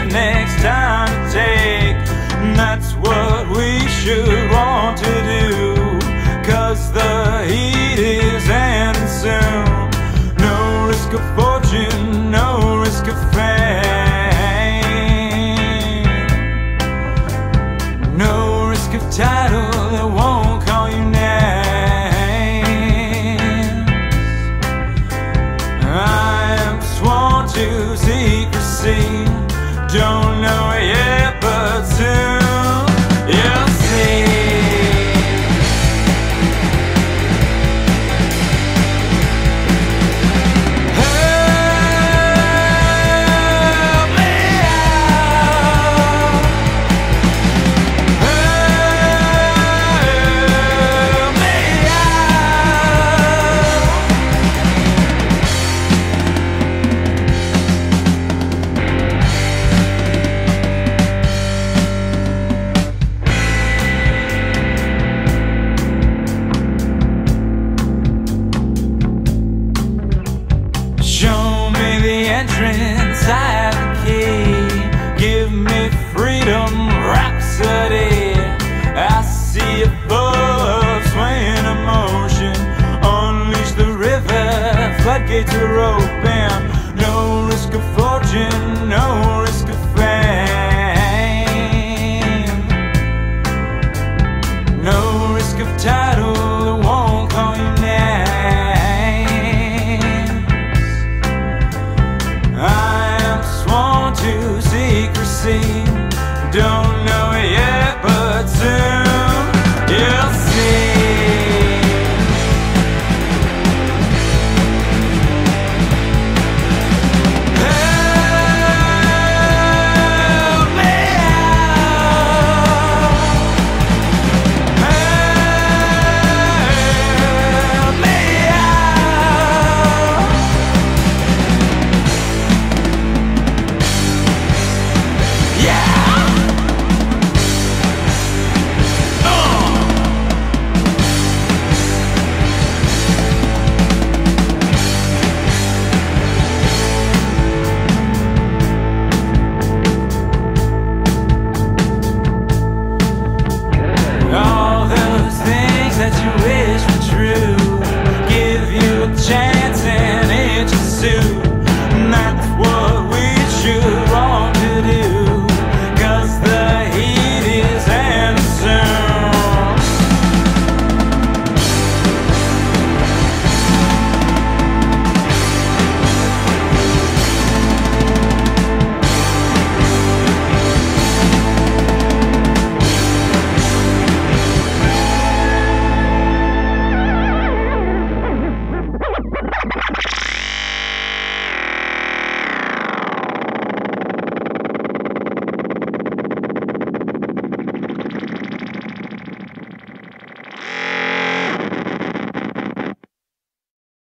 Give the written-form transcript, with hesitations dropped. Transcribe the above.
next time to take. And that's what we should want to do, 'cause the heat is ending soon. No risk of fortune, no risk of fame, no risk of title that won't call you names. I am sworn to secrecy, don't know it yet, but soon you'll see. Show me the entrance, I have the key. Give me freedom, rhapsody. I see it full of swaying emotion. Unleash the river, floodgates are open. No risk of fortune, no risk of fame, no risk of title that won't call you names. I am sworn to secrecy, don't know it yet, but soon you'll see. Help me out. Help me out. Yeah!